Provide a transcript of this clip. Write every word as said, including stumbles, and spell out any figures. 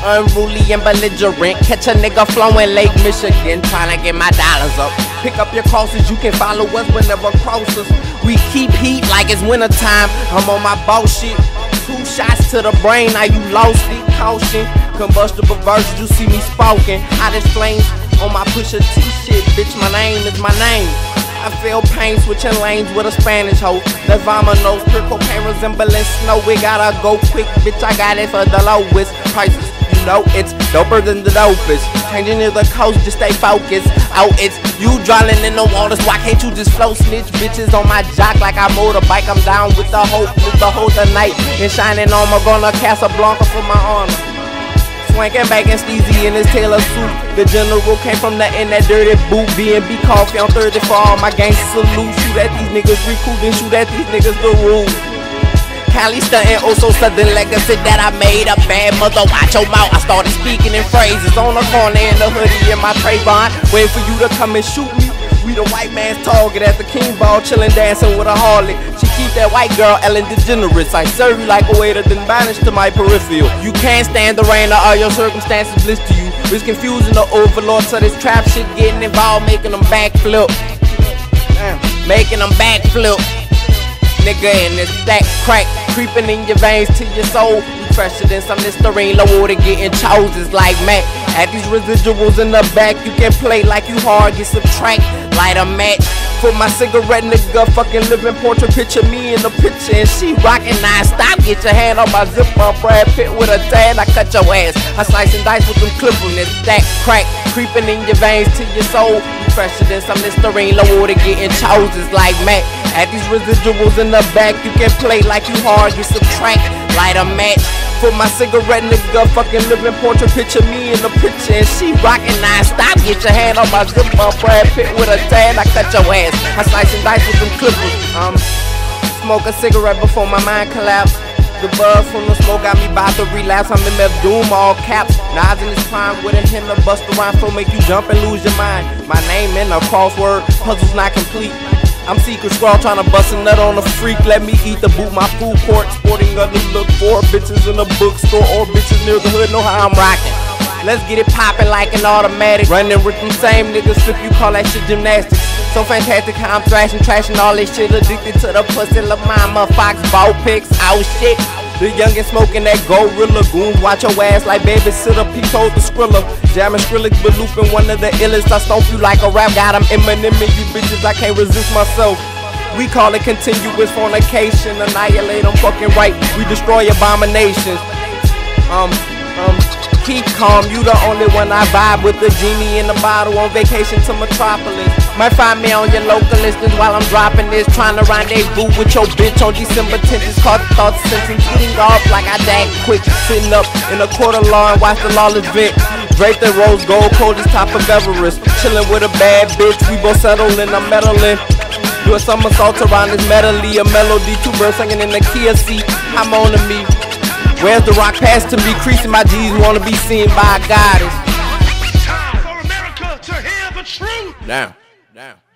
unruly and belligerent. Catch a nigga flowing Lake Michigan, trying to get my dollars up. Pick up your crosses, you can follow us but never cross us. We keep heat like it's winter time. I'm on my bullshit. Two shots to the brain, now you lost it. Caution, combustible verses, you see me spoken. Hot as flames on my Pusha T shit. Bitch, my name is my name. I feel pain switching lanes with a Spanish hoe. The vominos, pure cocaine resembling snow. We gotta go quick, bitch, I got it for the lowest prices. You know it's doper than the dopest. Changing to the coast, just stay focused. Oh, it's you drowning in the waters, why can't you just flow? Snitch bitches on my jock like I motorbike. I'm down with the hope, with the whole tonight. And shining armor, gonna Casablanca for my honor. Swanking back and steezy in his Taylor suit. The general came from the in that dirty boot. B and B coffee on thirty for all my gangsters salute. Shoot at these niggas, recruit, then shoot at these niggas, the rule. Cali stuntin', oh so sudden legacy that I made a bad mother. Watch your mouth, I started speaking in phrases. On the corner in the hoodie in my Trayvon, waiting for you to come and shoot me. We the white man's target at the King Ball, chillin' dancing with a harlot. She keep that white girl Ellen DeGeneres. I serve you like a waiter, then banish to my peripheral. You can't stand the rain or all your circumstances bliss to you. It's confusing the overlord, so this trap shit getting involved, making them backflip. Damn, making them backflip. Nigga in this stack crack, creeping in your veins to your soul. You fresher than some Listerine, low water getting chosen like Mac. Add these residuals in the back, you can play like you hard, get subtract, light a match. For my cigarette, nigga, fucking living portrait picture, me in the picture, and she rockin' non-stop. Get your hand on my zipper, Brad Pitt with a tan, I cut your ass. I slice and dice with them clippers, this stack crack, creeping in your veins to your soul. You fresher than some Listerine, low water getting chosen like Mac. Add these residuals in the back, you can play like you hard, you subtract, light a match. For my cigarette, nigga, fucking living portrait picture, me in the picture, and she rockin' non-stop. Get your hand on my zipper, Brad Pitt with a tan, I cut your ass. I slice and dice with them clippers. Um, smoke a cigarette before my mind collapse. The buzz from the smoke got me about to relapse. I'm in that doom, all caps. Nas in his prime with a him to bust around, flow make you jump and lose your mind. My name in a crossword, puzzle's not complete. I'm secret scrawl trying to bust a nut on a freak. Let me eat the boot, my food court. Sporting other look for bitches in the bookstore or bitches near the hood know how I'm rocking. Let's get it poppin' like an automatic. Running with them same niggas, if you call that shit gymnastics. So fantastic how I'm thrashing, trashing all this shit. Addicted to the pussy, la mama, fox, ball picks, oh shit. The youngin' smoking that gorilla goon. Watch your ass like babysitter, P told the Skrilla. Jamming Skrillex, but Lupin, one of the illest. I stomp you like a rap, got 'em Eminem and you bitches, I can't resist myself. We call it continuous fornication, annihilate them fucking right. We destroy abominations. Um, um, keep calm, you the only one I vibe with. The genie in the bottle on vacation to Metropolis. Might find me on your local listings while I'm dropping this. Trying to rendezvous with your bitch on December tenth. It's caught the thoughts sentence, getting off like I dag quick. Sitting up in a quarter law and watch the lawless vent. Draped in rose gold, coldest top of Everest. Chilling with a bad bitch, we both settled in a meddling. Do a somersault around this medley, a melody, two birds singing in the Kia seat. I'm on to me. Where's the rock pass to me? Creasing my G's, wanna be seen by a goddess. Time for America to hear the truth. Now, now.